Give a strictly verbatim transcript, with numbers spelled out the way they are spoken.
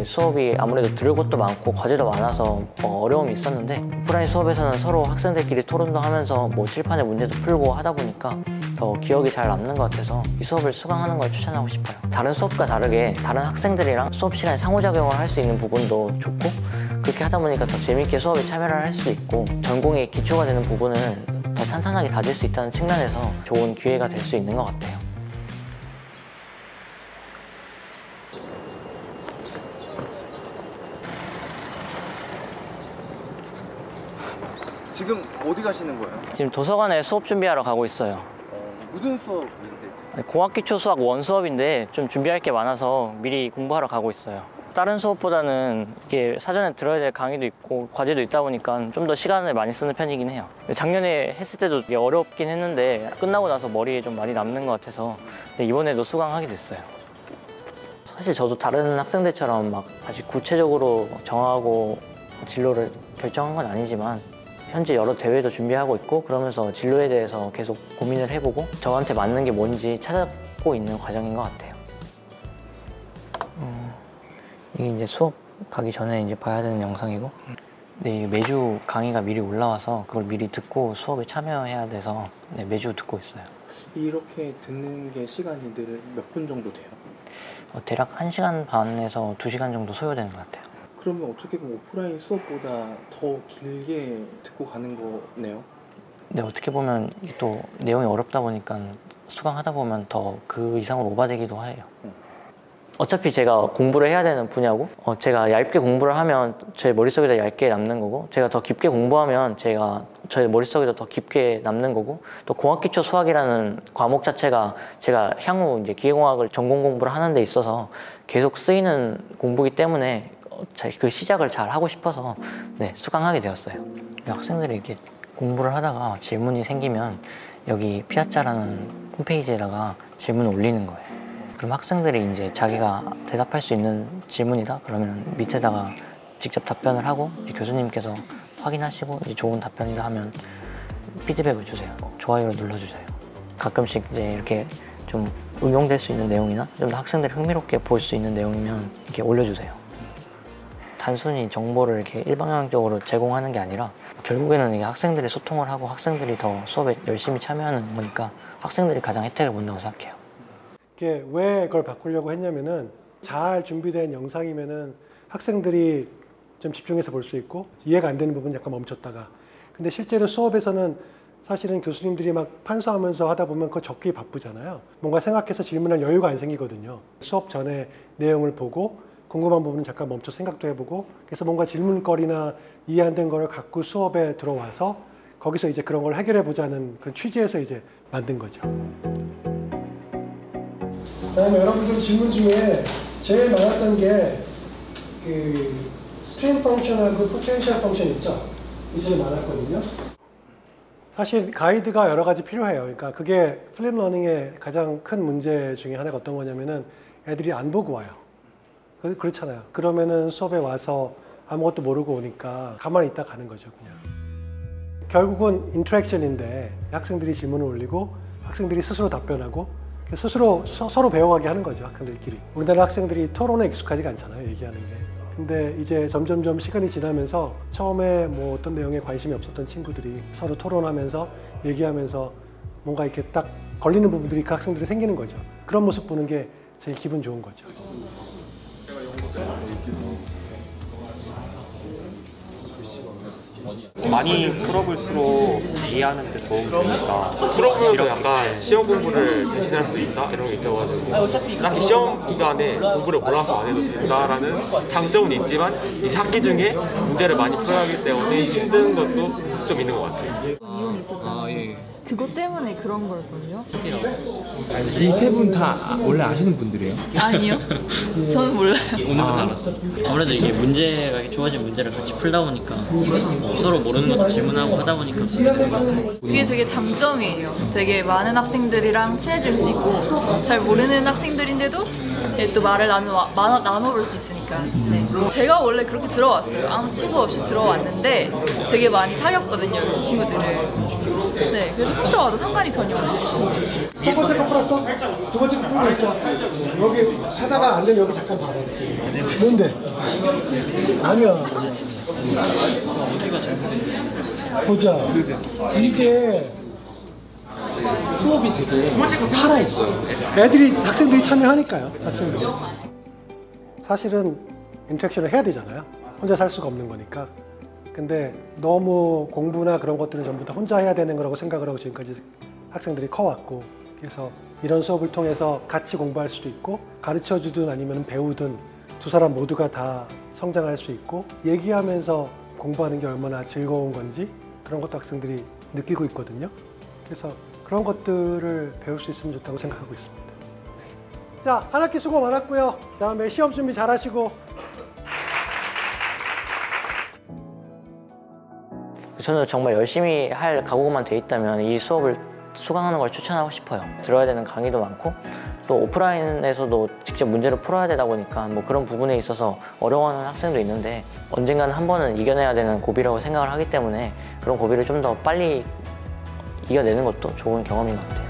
수업이 아무래도 들을 것도 많고 과제도 많아서 뭐 어려움이 있었는데, 오프라인 수업에서는 서로 학생들끼리 토론도 하면서 뭐 칠판에 문제도 풀고 하다 보니까 더 기억이 잘 남는 것 같아서 이 수업을 수강하는 걸 추천하고 싶어요. 다른 수업과 다르게 다른 학생들이랑 수업 시간에 상호작용을 할 수 있는 부분도 좋고, 그렇게 하다 보니까 더 재밌게 수업에 참여를 할 수 있고 전공의 기초가 되는 부분을 더 탄탄하게 다질 수 있다는 측면에서 좋은 기회가 될 수 있는 것 같아요. 지금 어디 가시는 거예요? 지금 도서관에 수업 준비하러 가고 있어요. 어, 무슨 수업인데? 공학기초 수학 원 수업인데 좀 준비할 게 많아서 미리 공부하러 가고 있어요. 다른 수업보다는 이게 사전에 들어야 될 강의도 있고 과제도 있다 보니까 좀 더 시간을 많이 쓰는 편이긴 해요. 작년에 했을 때도 이게 어렵긴 했는데 끝나고 나서 머리에 좀 많이 남는 것 같아서 이번에도 수강하게 됐어요. 사실 저도 다른 학생들처럼 막 아직 구체적으로 정하고 진로를 결정한 건 아니지만 현재 여러 대회도 준비하고 있고 그러면서 진로에 대해서 계속 고민을 해보고 저한테 맞는 게 뭔지 찾고 있는 과정인 것 같아요. 음, 이게 이제 수업 가기 전에 이제 봐야 되는 영상이고, 네, 매주 강의가 미리 올라와서 그걸 미리 듣고 수업에 참여해야 돼서 네, 매주 듣고 있어요. 이렇게 듣는 게 시간이 늘 몇 분 정도 돼요? 어, 대략 한 시간 반에서 두 시간 정도 소요되는 것 같아요. 그러면 어떻게 보면 오프라인 수업보다 더 길게 듣고 가는 거네요? 네, 어떻게 보면 또 내용이 어렵다 보니까 수강하다 보면 더 그 이상으로 오바되기도 해요. 음. 어차피 제가 공부를 해야 되는 분야고, 어, 제가 얇게 공부를 하면 제 머릿속에도 얇게 남는 거고, 제가 더 깊게 공부하면 제가 제 머릿속에도 더 깊게 남는 거고, 또 공학기초 수학이라는 과목 자체가 제가 향후 이제 기계공학을 전공 공부를 하는 데 있어서 계속 쓰이는 공부이기 때문에 그 시작을 잘 하고 싶어서 네, 수강하게 되었어요. 학생들이 이렇게 공부를 하다가 질문이 생기면 여기 피아짜라는 홈페이지에다가 질문을 올리는 거예요. 그럼 학생들이 이제 자기가 대답할 수 있는 질문이다 그러면 밑에다가 직접 답변을 하고 교수님께서 확인하시고 이제 좋은 답변이다 하면 피드백을 주세요. 좋아요를 눌러주세요. 가끔씩 이제 이렇게 좀 응용될 수 있는 내용이나 좀 더 학생들이 흥미롭게 볼 수 있는 내용이면 이렇게 올려주세요. 단순히 정보를 이렇게 일방향적으로 제공하는 게 아니라 결국에는 이게 학생들이 소통을 하고 학생들이 더 수업에 열심히 참여하는 거니까 학생들이 가장 혜택을 본다고 생각해요. 이게 왜 그걸 바꾸려고 했냐면은 잘 준비된 영상이면은 학생들이 좀 집중해서 볼 수 있고 이해가 안 되는 부분 약간 멈췄다가, 근데 실제로 수업에서는 사실은 교수님들이 막 판서하면서 하다 보면 그거 적기 바쁘잖아요. 뭔가 생각해서 질문할 여유가 안 생기거든요. 수업 전에 내용을 보고 궁금한 부분은 잠깐 멈춰 생각도 해보고, 그래서 뭔가 질문거리나 이해 안 된 거를 갖고 수업에 들어와서 거기서 이제 그런 걸 해결해 보자는 그 취지에서 이제 만든 거죠. 그다음에 여러분들 질문 중에 제일 많았던 게 그 스트림 펑션하고 포텐셜 펑션 있죠? 이게 제일 많았거든요. 사실 가이드가 여러 가지 필요해요. 그러니까 그게 플립 러닝의 가장 큰 문제 중에 하나가 어떤 거냐면은 애들이 안 보고 와요. 그렇잖아요. 그러면은 수업에 와서 아무것도 모르고 오니까 가만히 있다 가는 거죠, 그냥. 결국은 인터랙션인데 학생들이 질문을 올리고 학생들이 스스로 답변하고 스스로 서, 서로 배워가게 하는 거죠, 학생들끼리. 우리나라 학생들이 토론에 익숙하지가 않잖아요, 얘기하는 게. 근데 이제 점점점 시간이 지나면서 처음에 뭐 어떤 내용에 관심이 없었던 친구들이 서로 토론하면서 얘기하면서 뭔가 이렇게 딱 걸리는 부분들이 그 학생들이 생기는 거죠. 그런 모습 보는 게 제일 기분 좋은 거죠. 많이 풀어볼수록 이해하는 데 도움이 되니까 풀어보면서 약간 시험 공부를 대신할 수 있다 이런 게 있어가지고 딱히 시험 기간에 공부를 몰아서 안 해도 된다라는 장점은 있지만 이 학기 중에 문제를 많이 풀어야 하기 때문에 힘든 것도 좀 있는 것 같아요. 이혼이 있었잖아요. 아, 예. 그것 때문에 그런 걸걸요? 이 세 분 다 원래 아시는 분들이에요? 아니요. 저는 몰라요. 오늘부터 알았어요. 아무래도 이게 문제가 주어진 문제를 같이 풀다 보니까 어, 서로 모르는 것도 질문하고 하다 보니까 그게 좋은 것 같아요. 그게 되게 장점이에요. 되게 많은 학생들이랑 친해질 수 있고 잘 모르는 학생들인데도 또 말을 나누, 나눠, 나눠볼 수 있으니까. 네. 제가 원래 그렇게 들어왔어요. 아무 친구 없이 들어왔는데 되게 많이 사귀었거든요, 그 친구들을. 네, 그래서 혼자 와도 상관이 전혀 없습니다. 첫 번째 거 플러스 풀었어? 두 번째 거 풀고 있어. 여기 하다가 안 되면 여기 잠깐 봐봐. 뭔데? 아니야. 보자. 이게 수업이 되게 살아있어요. 애들이, 학생들이 참여하니까요. 학생들이. 사실은 인터랙션을 해야 되잖아요. 혼자 살 수가 없는 거니까. 근데 너무 공부나 그런 것들은 전부 다 혼자 해야 되는 거라고 생각을 하고 지금까지 학생들이 커왔고, 그래서 이런 수업을 통해서 같이 공부할 수도 있고 가르쳐주든 아니면 배우든 두 사람 모두가 다 성장할 수 있고 얘기하면서 공부하는 게 얼마나 즐거운 건지 그런 것도 학생들이 느끼고 있거든요. 그래서 그런 것들을 배울 수 있으면 좋다고 생각하고 있습니다. 자, 한 학기 수고 많았고요. 다음에 시험 준비 잘 하시고. 저는 정말 열심히 할 각오만 돼 있다면 이 수업을 수강하는 걸 추천하고 싶어요. 들어야 되는 강의도 많고 또 오프라인에서도 직접 문제를 풀어야 되다 보니까 뭐 그런 부분에 있어서 어려워하는 학생도 있는데 언젠가는 한 번은 이겨내야 되는 고비라고 생각을 하기 때문에 그런 고비를 좀 더 빨리 이겨내는 것도 좋은 경험인 것 같아요.